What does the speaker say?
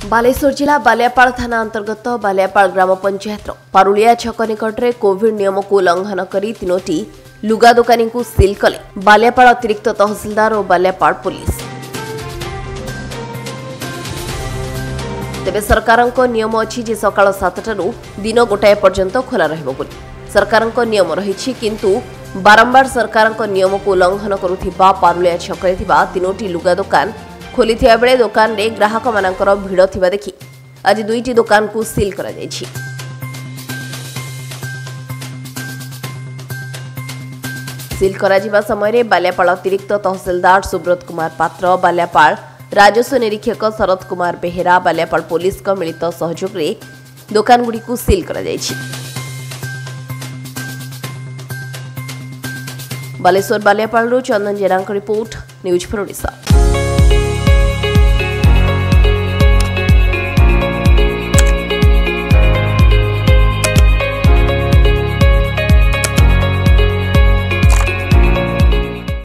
बालेश्वर जिला बालियापाल थाना अंतर्गत बालियापाल ग्राम पंचायत पारुलिया छक निकट में कोविड नियम को उल्लंघन कर तीनोटी लुगा दुकानी को सील कले बालियापाल अतिरिक्त तहसिलदार और बालियापाल पुलिस। तेबे सरकार नियम अच्छी जे सकाळ 7टारू दिन गोटाए पर्यंत खोला रहिबो बोली सरकार नियम रही किंतु बारंबार सरकार नियम को उल्लंघन करुथिबा पारुलिया छकरे थिबा तीनोटी लुगा दुकान खोली बेले दुकान रे ग्राहक मानकर भिड़ थिबा देखि आज दुईटी दुकान को सील करा जायछि। सील करा जिबा समय रे बालियापाल अतिरिक्त तहसिलदार सुब्रत कुमार पात्र बालियापाल राजस्व निरीक्षक शरद कुमार बेहेरा बालियापाल पुलिस का मिलित सहयोग रे दुकान गुडी को सील करा जायछि। बालेश्वर बालियापाल चंदन जेरा रिपोर्ट न्यूज फॉर ओडिशा।